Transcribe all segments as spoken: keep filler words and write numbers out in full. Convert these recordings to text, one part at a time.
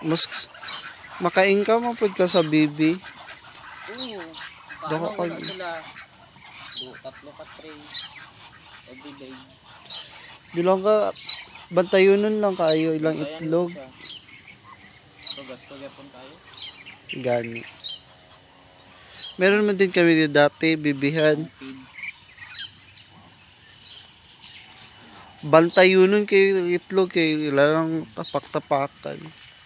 Mas makain ka mapod ka sa bibi. Oo. Dako Paano ka. na sila? Do, tatlo ka tray. Everyday. Di lang ka, bantayunon lang kayo, ilang itlog. Tugas, tugas tayo. Gani. Meron man din kami dito dati, bibihan. Bantayunon kayo itlog, kayo ilang tapak-tapakan.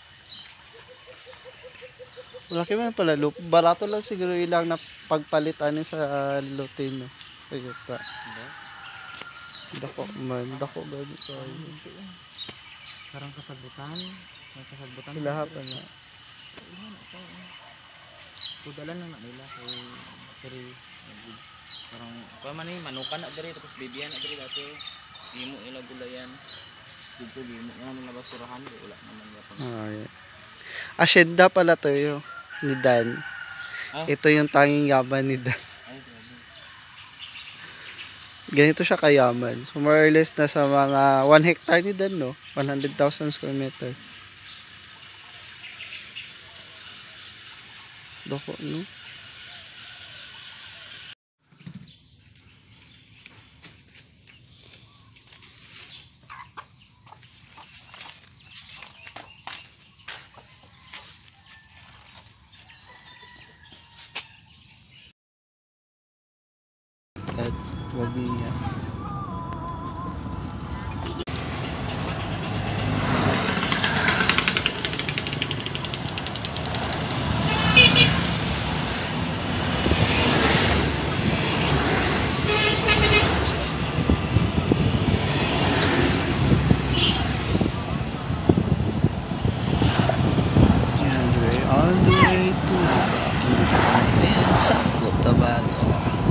Malaki man pala, barato lang siguro ilang na pagpalitan sa Lutino. Ayun pa. Dako man, dako gani tayo. Parang kasagbutan. May kasagbutan. Lahat na. Tudalan lang na nila kay Kiri. Parang pa man ni manukan na diri tapos bibiyan na diri dati. Imo ila gulayan. Dito imo nga mga basurahan wala naman yapon. Ah, yeah. Asyenda pala to yo ni Dan. Ah? Ito yung tanging yaman ni Dan. Ay, grabe. Ganito siya kayaman. So more or less na sa mga one hectare ni Dan, no? one hundred thousand square meter. Doko, no? At wagi niya. On the way to the sa Cotabato.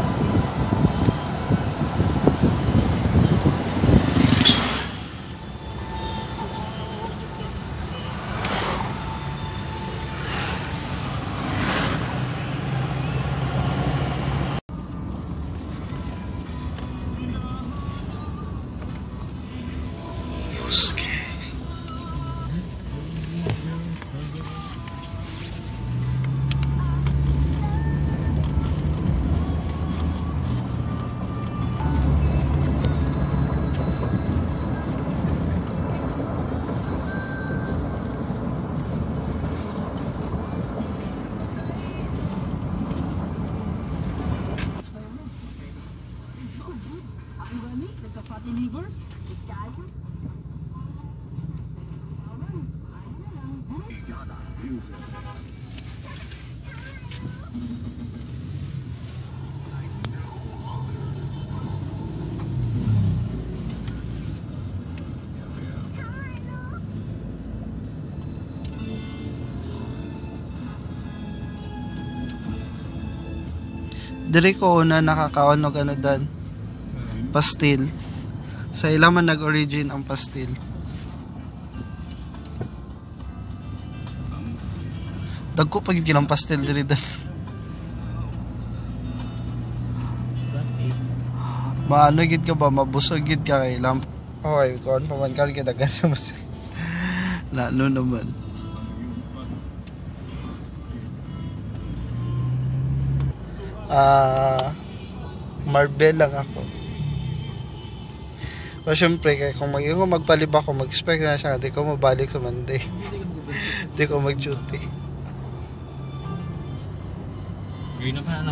Diri ko una nakakaon og ano dan pastil. Sa ilang man nag-origin ang pastil. Dagko pagid kilang pastil diri dan. Maano gid ka ba mabusog gid ka kay lamp. Oy, kon pa man kali kita ganun mo. Na no naman. Ah, uh, Marbel lang ako. So, syempre, kaya kung mag kung magpalib ako, mag-expect na siya, di ko mabalik sa Monday. Di ko mag-duty. Gawin na pa ano?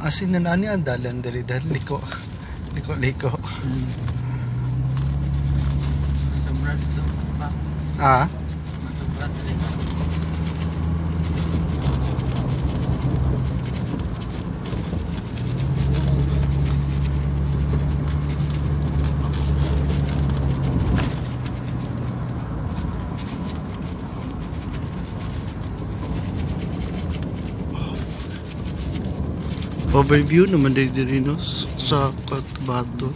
Asin na nani ang dalan dali dan liko. Liko liko. Hmm. Sobra dito pa. Ah. Masobra sila. Overview naman din din no sa Cotabato.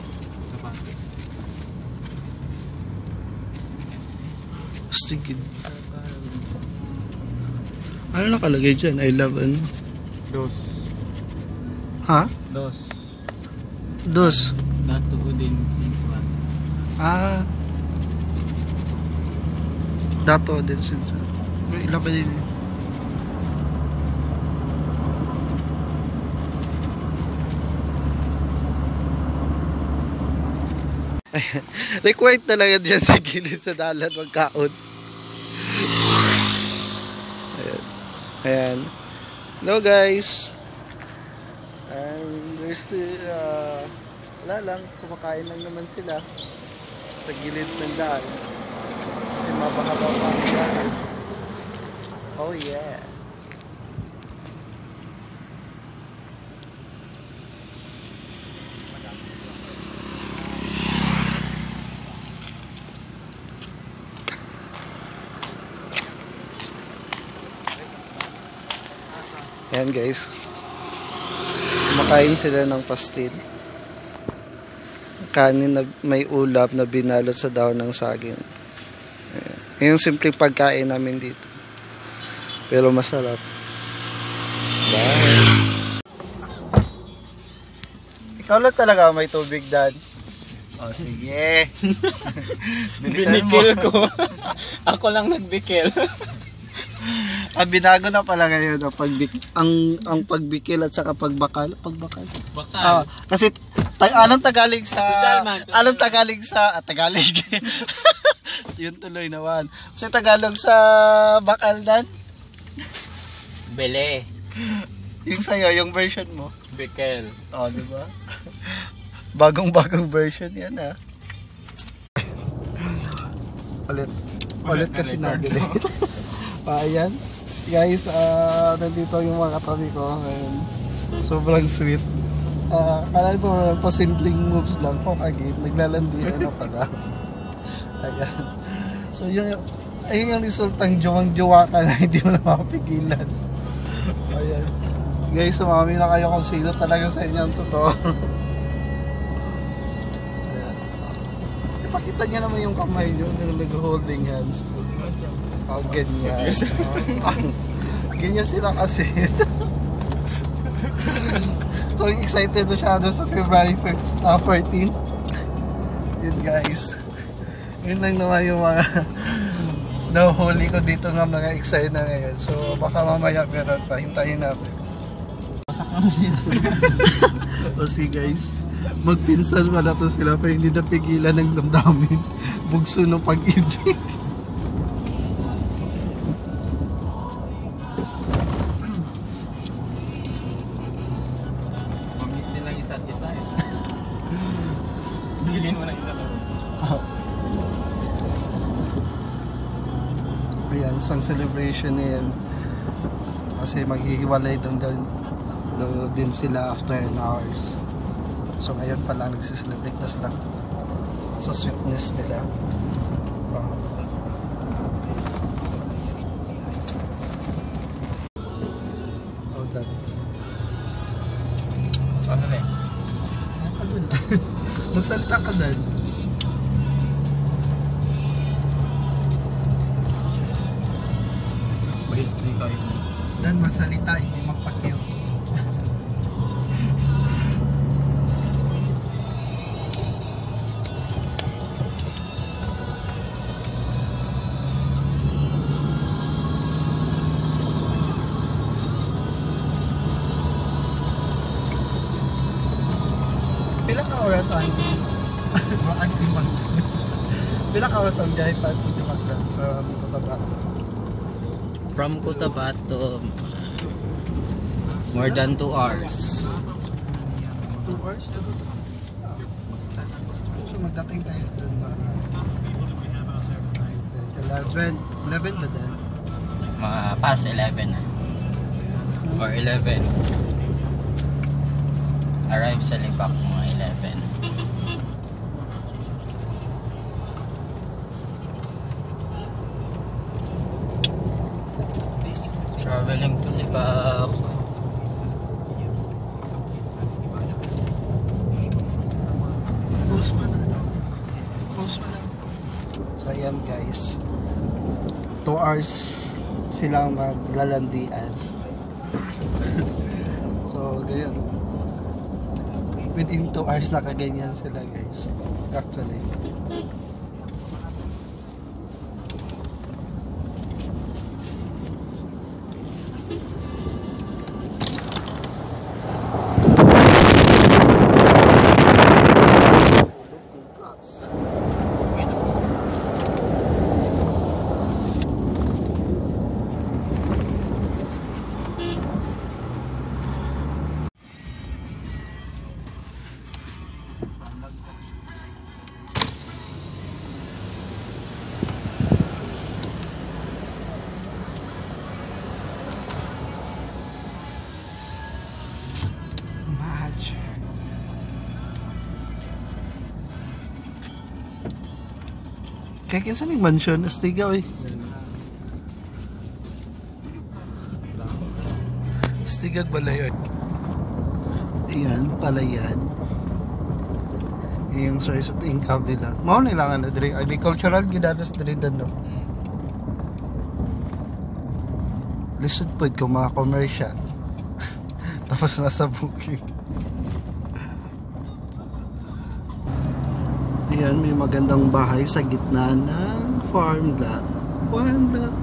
Stigid. Ano nakalagay dyan? I love ano? Dos. Ha? Dos. Dos. Natuudin since one. Ah. Dato din since. Ilan pa din eh. Required talaga dyan sa gilid sa dalan magkaon. Ayan. Ayan. Hello guys. And there's uh, wala lang, kumakain lang naman sila sa gilid ng daan. Kasi mapahaba pa ang daan. Oh yeah. Ayan guys, kumakain sila ng pastil, kanin na may ulap na binalot sa daon ng saging. Ayan. Yung simpleng pagkain namin dito, pero masarap. Bye. Ikaw lang talaga may tubig, Dad. O sige. Binikil ko. Ako lang nagbikil. Ah, binago na pala ngayon ang pagbik ang ang pagbikil at saka pagbakal, pagbakal. Bakal. Ah, kasi tag anong Tagalog sa Salman, anong Tagalog sa ah, Tagalog. Yun tuloy naman. Kasi Tagalog sa bakal dan? Bele. Yung sayo, yung version mo. Bikel. Oh, di ba? Bagong-bagong version 'yan ah. Ulit. Ulit kasi nabili. Ah, ayan. Guys, uh, nandito yung mga katabi ko ngayon. Sobrang sweet. Uh, kala ko pa simpleng moves lang. Kokagit, naglalandian na pala. Ayan. So, yung, ayun yung resultang jowang-jowa ka na hindi mo na mapigilan. Ayan. Guys, sumami na kayo kung sino talaga sa inyo ang totoo. Ayan. Ipakita niya naman yung kamay nyo nung nag-holding hands. Oh, ganyan. Oh, ganyan sila kasi. Kung excited masyado sa February fourteenth. Yun guys. Yun lang naman yung mga nahuli ko dito nga mga excited na ngayon. So baka mamaya meron pa. Hintayin natin. Pasak naman yun. O si guys. Magpinsan pala to sila pero hindi napigilan ng damdamin. Bugso ng pag-ibig. Bilhin mo na isa lang. Ayan, isang celebration na yan. Kasi maghihiwalay doon din, doon din sila after an hours. So ngayon pa lang nagsiselebrate na sila sa sweetness nila. Oh. Oh, that. Ano na eh? Magsalita ka dahil. Wait, hindi tayo. Dan, magsalita, hindi magpakyo. Pila ka oras ang ang timang. Pila ka oras ang biyahe pa dito magka from Cotabato. From Cotabato, more than two hours. two hours to go to. So magdating tayo doon mga eleven. eleven ba din? Mga past eleven or eleven. Arrive sa Lipak mga eleven. Traveling to Lipak. Post mo na. Post mo na. So ayan guys. two hours silang maglalandian. So ganyan. Within two hours nakaganyan sila guys. Actually. Kaya kinsa ning mansion Astigaw eh. Astigag Balayon. Ayan, palayan. Yung source of income nila. Mao nilangan na diri agricultural gidados diri dan no. Lisod pod ko mga commercial. Tapos nasa bukid. Ayan, may magandang bahay sa gitna ng farm lot. Farm lot.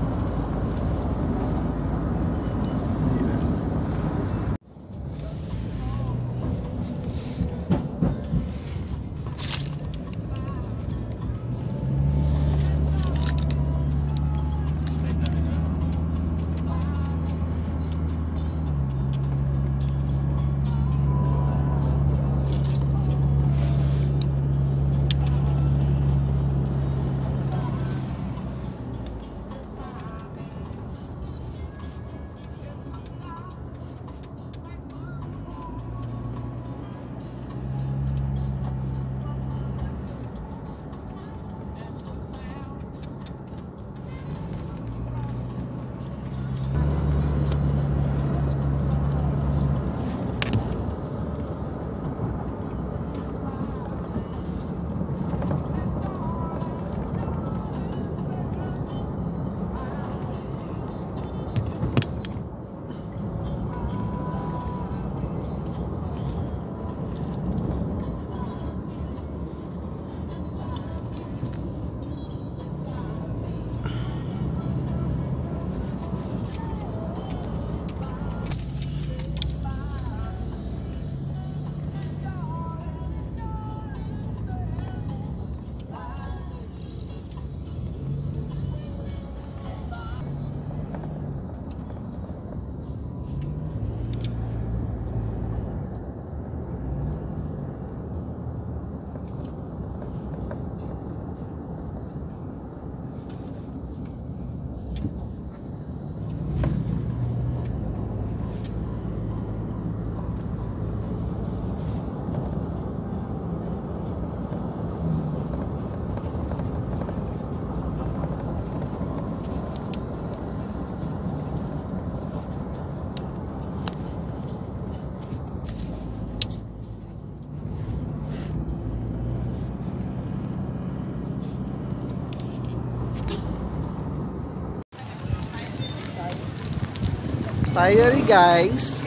Finally guys,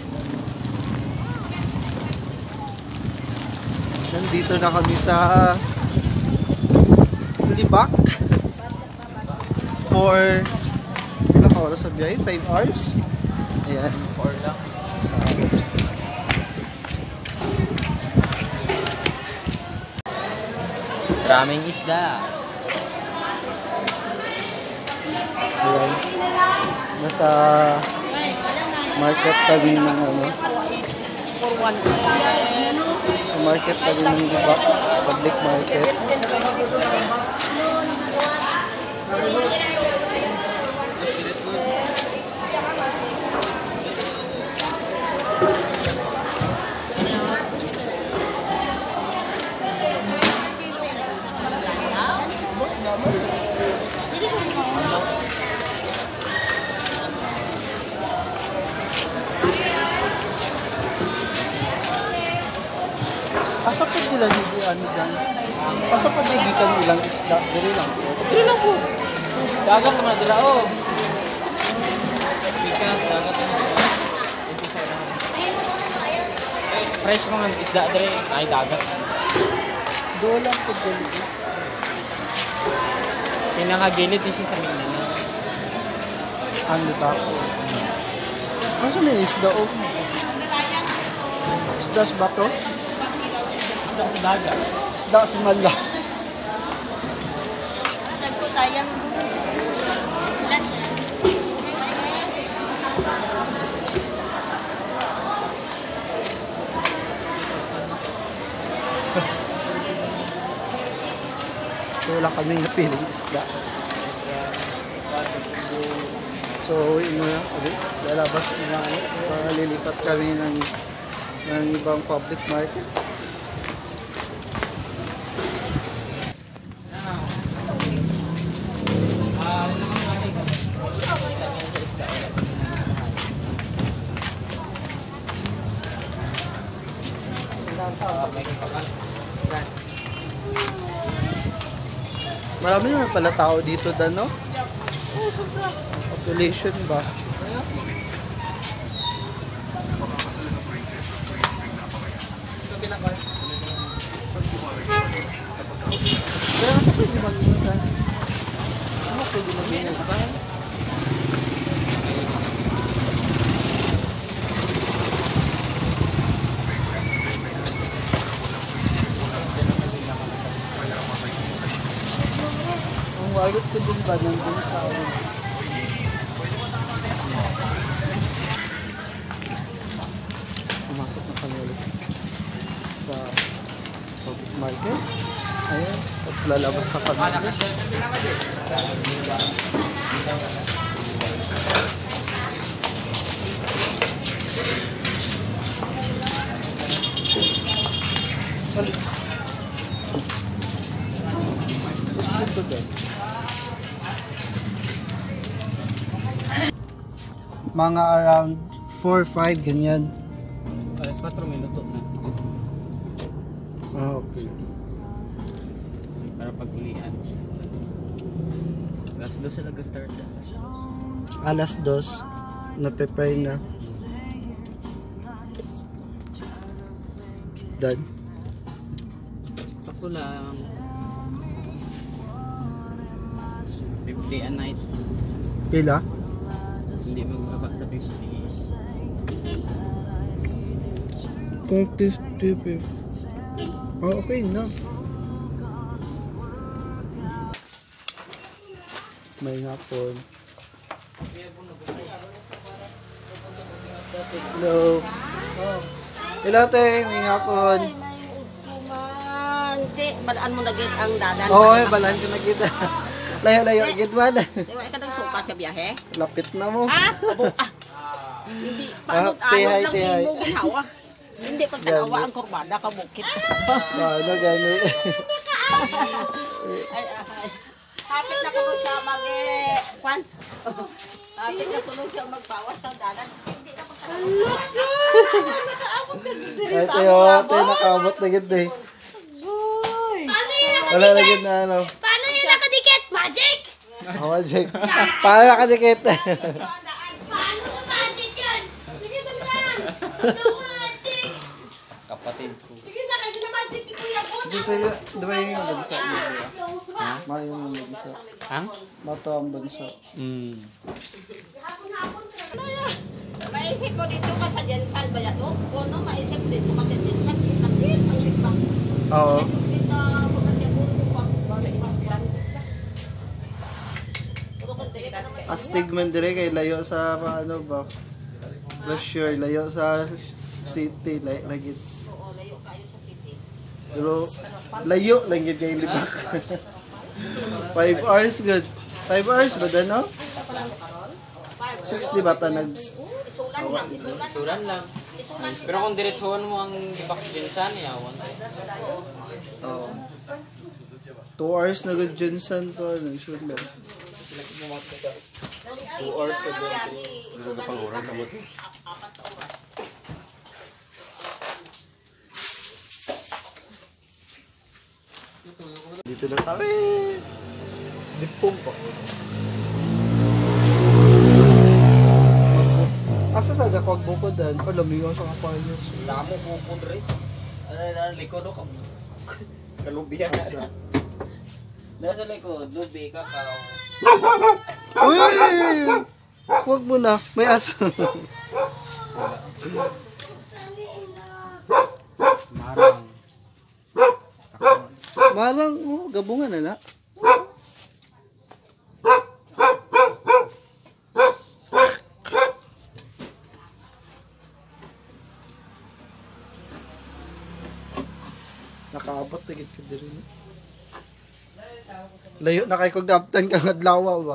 nandito na kami sa Lipak for ilang oras sa biyahe? five hours? Ayan, four lang. Maraming isda. Ayan, nasa market kami ng ano Market kami ng iba, public market. Pasok pa sila dito, ano dyan? Pasok pa dito ng ilang isda. Dili lang po. Dili lang po. Dagat naman dira oh. Bikas dagat naman. Fresh mga isda dre, ay dagat. Doon lang po dito. Pinakagilid din siya sa Mindanao. Ano ba po? Ano na yung isda o? Isda sa bato? Isda sa dagat. Isda sa mala. Sayang. So, wala kaming napiling isda. So, yun na, lalabas na ano, para lilipat kami ng, ng ibang public market. Marami naman pala tao dito, Dan, no? Population ba? Pero ano pwede mag-inutan? Ano pwede mag-inutan? Ang wallet ko din ba nandun sa ano? Pumasok na kami ulit sa public market. Ayan, at lalabas na kami. Ito din. Mga around four five ganyan. Alas four minuto na. Ah, okay. Para pagpulian. Alas dos sila nag-start. Alas dos, na-prepare na. Done. Ako lang. fifty a night. Pila? Hindi magbaba sa fifty. Kung fifty, fifty. Oh, okay na. May hapon. Hello. Oh. Hello, te. May hapon. Hindi, balaan mo na gid ang dadan. Oo, oh, balaan ko na kita. Layo-layo, agad man. Di ba, ikaw nagsuka sa biyahe? Lapit na mo. Ah, abo, ah. Hindi, Ah, paano, say hi, ano lang say hi. imo ginawa? Hindi, pag tanawa ang kurbada, kabukit. Paano gani? Ay, ay. Hapit na ko siya mag, eh, kwan? Hapit na ko siya magbawas sa dadan. Hindi na pagtanawa. Ay, tayo, tayo nakaabot na gid eh. Wala na gid na ano. Paano yung nakadikit? Magic? Hawa, Jake. Paano nakadikit? Paano ka magic yan? Sige, dali lang. Ito magic. Kapatid ko. Sige na, kaya gina-magic ni Kuya Bon. Dito yung, di ba yung bansa? Ha? Ma yung bansa. Ang? Mato ang bansa. Hmm. Maisip mo dito ka sa Jensan ba yan? O no, maisip mo dito ka sa Jensan. Nakit, ang likbang. Oo. Dito, pagkakyagun ko pa. Para ibang brand. Puro ko dili ka naman. Astig man dire kay layo sa ano ba? Brochure, layo sa City, lay, lagi. Oo, layo kayo sa city. Pero, layo, lagi kayo libak. Five hours, good. Five hours ba na, no? Six, di ba ta nag... Isulan lang, isulan. Suran lang. Isulan. Pero kung diretsuhan mo ang ibak Jensan, yawan. Oh. Two hours na good Jensen to, nag-shoot lang. Two hours ka doon. Dito na kami. Dipong pa. Asa sa gakawag bukod dan? O, lumigaw sa kapayos. Lamo po po rin. Ano, likod o kam. Kalubihan na. Nasa likod, lubi ka ka. Uy! Huwag mo na. May aso. Marang. Marang, oh, gabungan na na. Nakaabot na gid ka diri. Layo na kay kog daptan kang adlaw ba.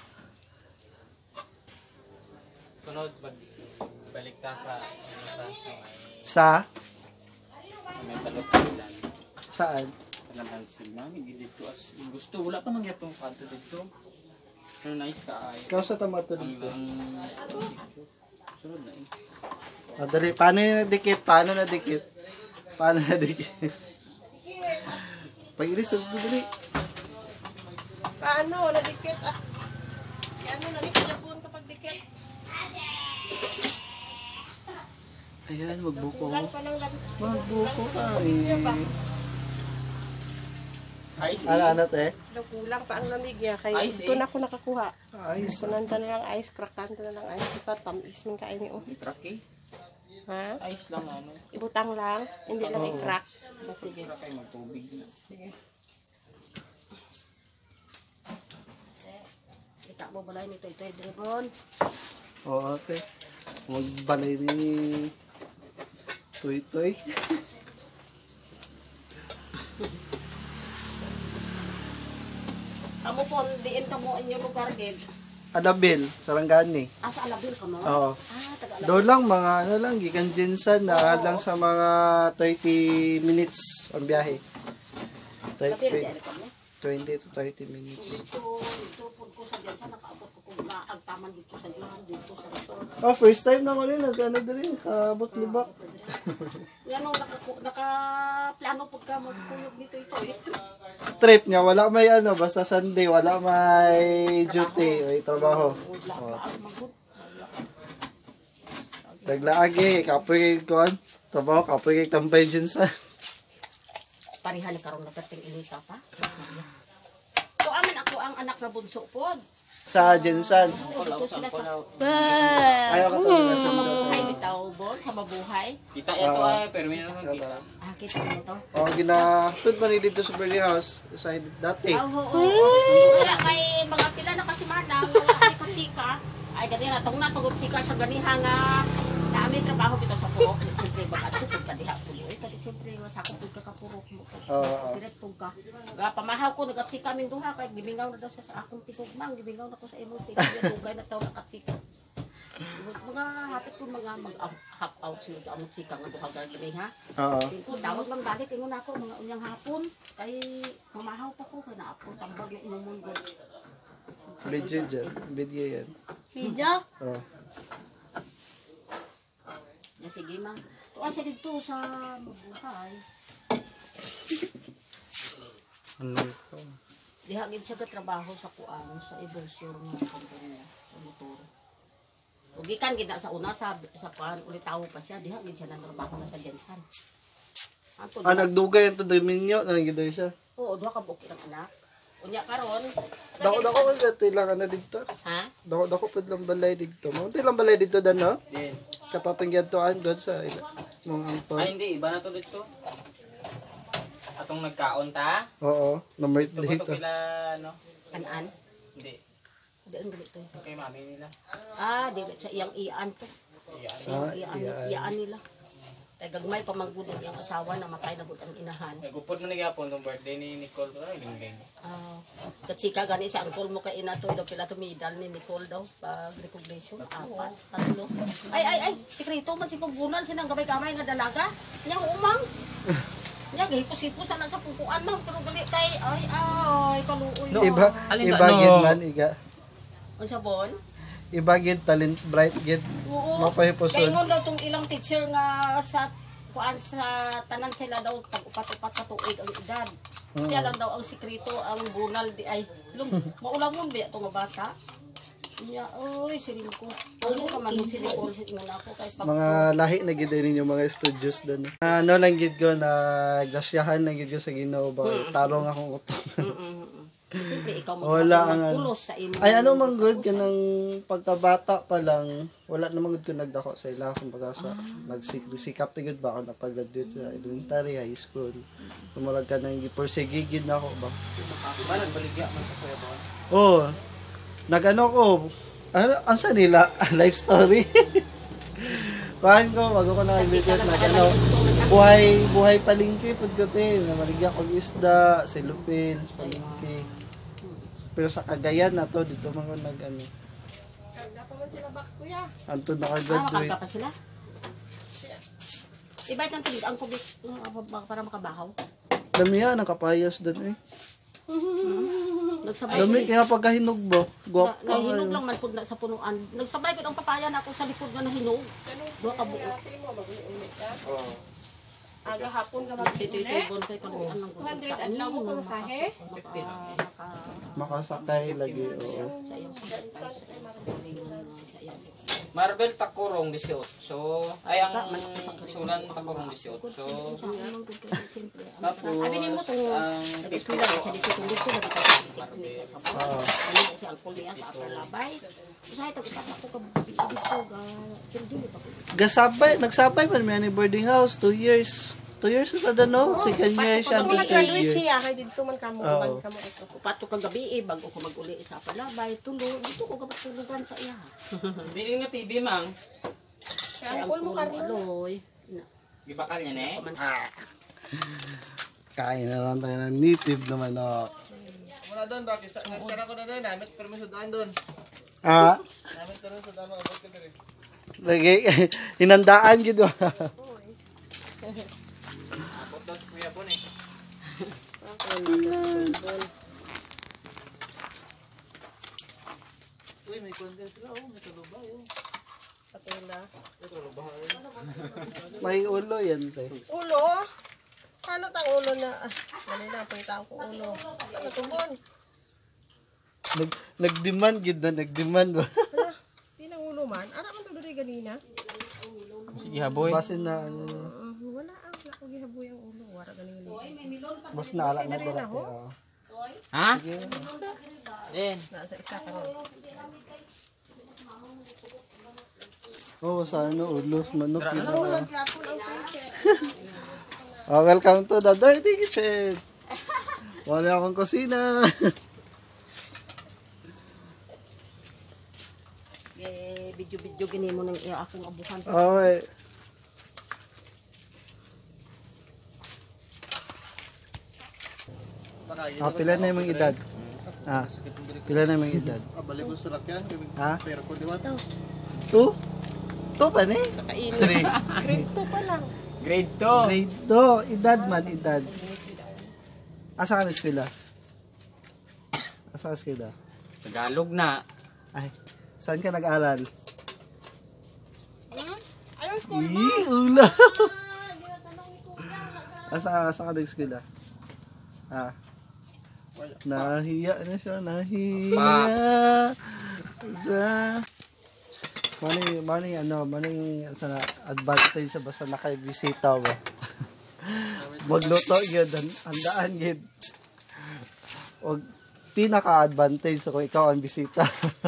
Sunod, pag balik ta sa sa may Sa may talot ilan. saan? Naman sila, hindi dito as gusto. Wala pa mangyapong kanto dito. Pero nice ka ay. Ikaw sa tamato Ang dito. ang sunod na eh. Ah, dali, paano na dikit? Paano na dikit? Paano na dikit? Pag-ilis, dali. Paano? Nadikit ah. Ano, nadikit na po kapag dikit. Ayan, magbuko. Lang pa lang lang. Magbuko ka eh. Ice Ano, ano, te? Kulang pa ang lamig niya. Kaya Ice, ito eh. na ako nakukuha. Ayos. Sunanda na lang ice, crackanta na lang ice. Ito, tamis man kain niyo. truck eh. Ha? Ice lang ano. Ibutang lang. Hindi lang i-crack. Ah, sige. Sige kayo magtubig na. Sige. Kita mo balay nito ito, Dragon. Oo, ate. Magbalay ni Toy Toy. Kamu po, diin ka mo inyong lugar, Ged. Adabil, Sarangani. Ah, sa Alabil ka mo? Oo. Ah, taga-Alabil. Doon lang, mga ano lang, gikan Jensen na lang sa mga thirty minutes ang biyahe. Alabil, thirty, diyan ka mo? twenty to thirty minutes. Dito, dito po ko sa dyan, sa nakaabot ko kung naagtaman dito sa dyan, dito sa resort. Oh, first time naman yun, nag-ano din, kabot libak. Yan o, naka- naka-plano po ka magkuyog dito ito eh. Trip niya, wala may ano, basta Sunday, wala may duty, may trabaho. Wala pa ako mag- Naglaagi, kapoy kay Kuan, trabaho, kapoy kay Tambay Jensen. Parihan ni karong nagkating ilita pa. So, amin ako ang anak na bunso po. Sa Jensen. Dito sila sa Ayaw ka talaga sa mabuhay bitaw, Bon, sa mabuhay. Kita ito ay pero may naman kita. Ah, kita mo to. Oh, ginatud man ni dito sa Berry House sa dati. Ah, oo, oo. Kaya may mga pila na kasi manang, wala kay kutsika. Ay, ganyan na, itong napagod-sika sa ganiha nga. Dami trabaho bitaw sa purok. Siyempre, bagat ko pag kadiha po. Eh, kasi siyempre, sakot pag kakapurok mo. Oo. Direct po ka. Nga, pamahaw ko, nagatsika kaming duha. Kaya gibingaw na daw sa sa akong tikugmang. Gibingaw na ko sa imong tikugmang. Dugay na tayo nakatsika. Mga hapit ko mga mag-hap out sila sa among sika nga duha gani ha. Oo. Tingko tawag lang balik ingon ako mga unyang hapon kay mamahaw pa ko kay naapon tambag na inumon ko. Video dyan. Video yan. Video? Oh. Ya sige ma. Tuwa siya dito sa mabuhay. Ano ito? Diha gid siya katrabaho sa kuan sa Ibelsur nga kumpanya sa motor. Ug gikan gid na sa una sa sa kuan ulit tawo pa siya diha gid siya nagtrabaho na sa Jensen. Ato Ah, nagdugay ito Dominio. Nangigido siya. oo duha ka buki ng anak. Unya karon. Dako dako ko dito lang na dito. Ha? Dako dako pud lang balay dito. Mo lang balay dito dan no? Din. Katatong gyatuan doon sa mong angpon. Ay hindi iba na to dito. Atong nagkaon ta. Oo, number Ito ko to dito. pila no. An-an. Hindi. Diyan galito. Kay mami nila. Ah, di sa iyang iyaan to. Iyan. Ah, Iyang iyaan, iyaan. iyaan nila. Kay gagmay pa magbudo yung asawa na matay na gud ang inahan. Ay gupod man gyapon tong birthday ni Nicole ay lingging. Ah, katsika gani sa angkol mo kay ina to daw pila to medal ni Nicole daw pag recognition apat tatlo. Ay ay ay sikreto man si bunal sinang gamay-gamay nga dalaga. Nya umang. Nya gihipos-hipos na sa pukuan man pero gali kay ay ay kaluoy. No. Iba, Alin iba ta- gid no. man, iga. Unsa bon? Iba gid talent bright gid. Oo. Mapahiposon. Kay ngon daw tong ilang teacher nga sa kuan sa tanan sila daw tag upat-upat ka tuig ang edad. Siya lang daw ang sikreto ang bunal di ay lum maulamon ba to nga bata. Ya oy siling ko. Ano ka man si Nicole si ingon ako kay pag Mga lahi na gid ninyo mga studios dan. Ano lang gid ko na gasyahan na gid ko sa Ginoo ba tarong akong utong. siyempre ikaw Wala ang magpulos sa imo. Ay ano man good kanang pagkabata pa lang wala namang good ko nagdako sa ila kumbaga sa nagsikap ta gud ba ako napag-graduate sa elementary high school. Kumurag ka nang gipursige gid na ako ba. Ba nagbaligya man sa kuya ba? Oh. Nagano ko ano ang sa nila life story. Kuhan ko wag ko na video nagano buhay buhay palengke pagkote na maligya og isda, silupin, palengke. Pero sa Cagayan na to dito mga nag-ano. Kagda pa man sila box kuya. Anto Ah, naka-graduate. makagka pa sila. Ibait ng tubig ang kubik uh, para makabahaw. Dami yan, nakapayas doon eh. Nagsabay Dami ko. kaya pagkahinog ba? Na, Guwap nahinog lang man pud na sa punuan. Nagsabay ko ng papaya na ako sa likod nga nahinog. Duha ka buo. Ate mo mag-ulit ka. Aga hapon ka mag-ulit. Titibon kay kanuan ng two hundred adlaw mo kung masahe. makasakay lagi. Oo. Marvel Takurong eighteen. Ay ang sulan Takurong eighteen. Tapos Abi nimo tong ang eskwela sa dito kung dito na dito. Oo. Ano si alcohol niya sa upper labay. Sa ito kita ako ka dito ga dili pa ko. Gasabay, nagsabay man may ani boarding house, two years. Two years na sada no? Second year siya, Kung third nag-graduate year. siya, kay dito man kamo, Oo. man kamo ito. Upat ka gabi eh bago ko mag-uli sa upper labay, tulo dito ko gabat tulugan sa iya. Dili nga T V mang. Kaya ang mo karno. Aloy. Gibakal niya ne. Kain na lang tayo ng native na manok. Muna doon, bakit? Sara ko na doon, namit permiso daan doon. Ah, Namit permiso daan, makabot ka din. lagi hinandaan gid. Abot daw si kuya po ni. Uy, may content sila, oh, may talubay, oh. Patula. May talubay. May ulo yan, te. Ulo? Ano tang ulo na? Ah, ano na, pangitang ko ulo. Saan natubon? Nag nagdemand gid na nagdemand ba. Hala, di na ulo man. Ara man to diri ganina. Sige haboy. Base na ano, Uh, wala ang wala ko gihaboy ang ulo. Wara ganili. mas naala na dira. Oh. Ha? Din. Nasa isa ka ron. Oh, sa ano ulo manok yun. Ulo gyapon ang freezer. Oh, welcome to the Dirty Kitchen. Wala akong kusina. Eh video-video gini mo nang iya akong abuhan. Okay. Ah, pila na yung mga edad? Ah, pila na yung mga edad? Ah, balik ko sa lakyan. Ha? Pero ko diwat. Two? Two pa ni? Sa kainin. Three. Grade two pa lang. Grade two. Grade two. Edad man, edad. Asa ka na eskwela? Asa ka eskwela? Tagalog na. Ay, saan ka nag-aral? Anong school mo? Ii, ula. Asa, asa ka nag-eskwela? Ah. Nahiya na siya, nahiya. Sa... Mani, mani, ano, mani, sa advantage siya basta nakay-bisita ba? Magluto yun, handaan yun. O, pinaka-advantage so kung ikaw ang bisita.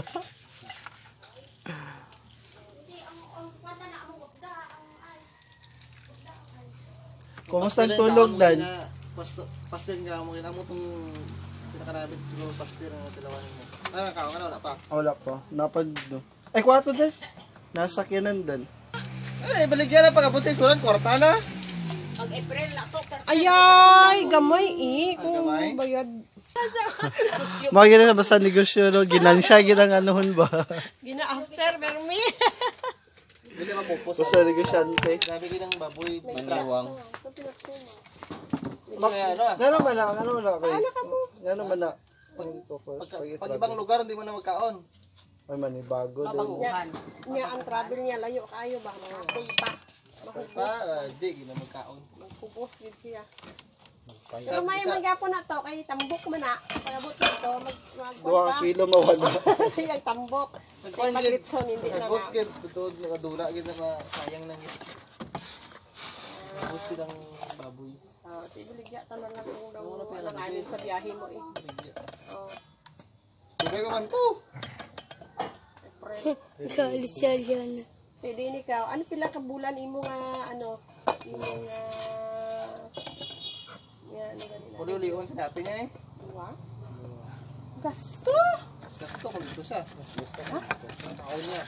Kumusta ang tulog dan? Pastel nga mo ginamo tong pinakarabit siguro pastel na tilawanin mo. Ano ka, ano wala pa. Wala pa. Napag do. Ay, kwato din. Nasa sakyanan din. Ay, baligyan na pag-abot sa isulan, kwarta na. Mag-April na to. Ayay, gamay eh. Kung gamay? bayad. Mga gina basta negosyo, no? Ginansya, ginang anuhon ba? Gina after, pero may. Hindi ka mapupos. Basta negosyante. Grabe din ang baboy. Maniwang. Kaya ano ah. Gano'n man na, gano'n man na. Gano'n man na. Pag, pag ibang lugar, hindi mo na magkaon. Ay man, eh, bago din. Babanguhan. Niya ang travel niya, layo kayo ba? Mga pa. Pa, hindi, hindi na magkaon. Magpupos gid siya. Pero may magyapon na to, kay tambok man na. Pagabot na to, mag Dua kilo mawala. Yung tambok. Nagkuhan Pag gid. Ritson, hindi na Nagkos na. gid. Tutod, nakadula gid na ma- sayang lang gid. Nagkos gid ang baboy. Ah, tibuligya ta na lang kung daw wala na sa biyahe mo eh. Oh, Sugay ka man to. April. Kalisyan yan. Pwede ni ka. Ano pila ka bulan imo nga ano? Imo nga yan, ano ganun. Uli-ulion sa natin niya eh. Diba? Gasto. Mas gasto kung dito siya. Mas gasto ka. Ang kaon niya.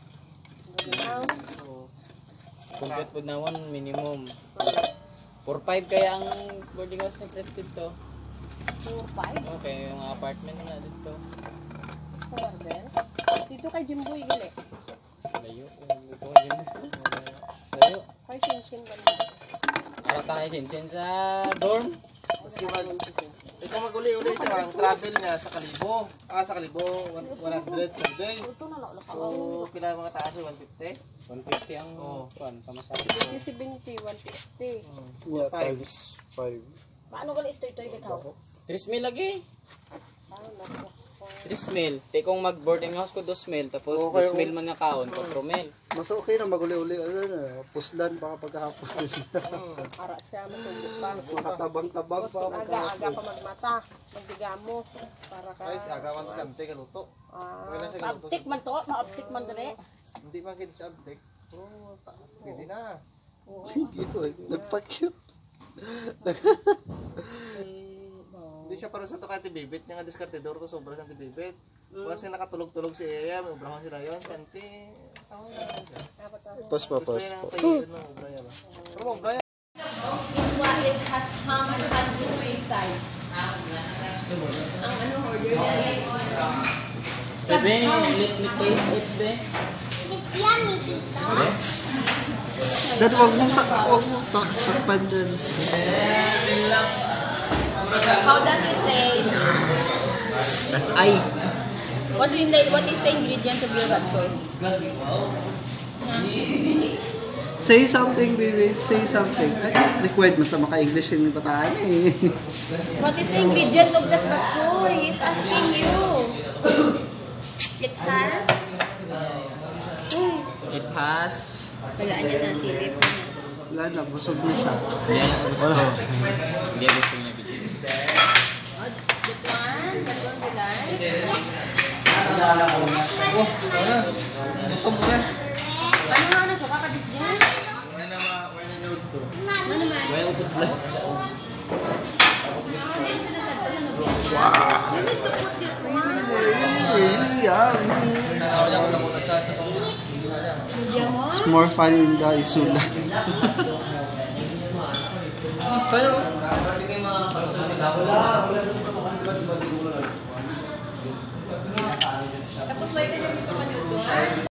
Complete po na one minimum. four five kaya ang boarding house ni Prestige to. four five Okay, yung apartment na dito. sa Barbel. Dito kay Jimboy gali. Layo. Ito yun. Layo. Kay Shinshin ba na? Para tayo sinsin sa dorm. Maski mag... Ikaw mag-uli-uli siya. Ang travel niya sa Kalibo. Ah, sa Kalibo. one hundred per day. So, pila mga taas eh? one fifty? one fifty ang Oo. pan sama sa twenty seventy, one fifty. Yeah, Five. times five. Paano gali ito-ito'y ikaw? three mil lagi. Ah, nasa. three mil. Te kung mag boarding house ko two mil tapos Okay, two mil man nga kaon, four mil. Mas okay na maguli-uli. Ano na, puslan baka pagkahapon. Ara siya masubok pa. Makatabang-tabang pa. Aga-aga pa magmata. Magdigamo. Para ka. Ay, si agawan sa amte kaluto. Ah, Pagka na siya kaluto. Maaptik man to. Maaptik man dali. Hindi man kita sa amte. Oo, ta- pwede na. Sige ko, nagpa-cute. Hindi siya para sa to kay Tibibit. Yung nga diskartidor ko sobra sa Tibibit. Kasi nakatulog-tulog si Eya. May ubrahon sila yun. Santi. Tawag na lang siya. Pas pa, Gusto pas niya pa. ng tayo ng ubraya ba? Pero mo ubraya. It has ham and sandwich inside. Ang ano order niya Bebe, let me taste it, be. It's yummy, Tito. Dad, wag mong sak wag mong tak sakpan dyan. How does it taste? Tas ay. What's in the, what is the ingredients of your rapsoy? Say something, baby. Say something. Ay, required mo sa maka-English yung bataan eh. What is the ingredient of that rapsoy? He's asking you. It has? It has. Walaan niya na silip. Wala na, busog na siya. Yan ang gusto. Hindi gusto niya bigyan. Oh, that one? That one you like? Gutom mo na. Ano nga na? Suka ka dito dyan? Wala na ma... Wala na nood to. Ano naman? May upot lang. You need to put this one. Really yummy. Wala ko na muna sa sa pang... It's more fun in the isula. Tayo. Tapos may pinag-ito man yung doon.